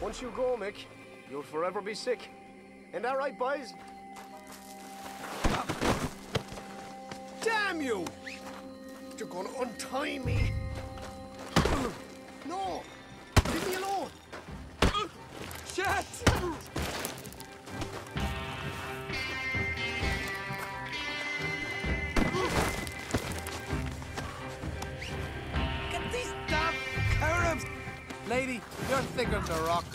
Once you go, Mick, you'll forever be sick. Ain't that right, boys? Damn you! You're gonna untie me. No! Leave me alone! Shit! Get these damn caribs! Lady, you're thicker than a rock.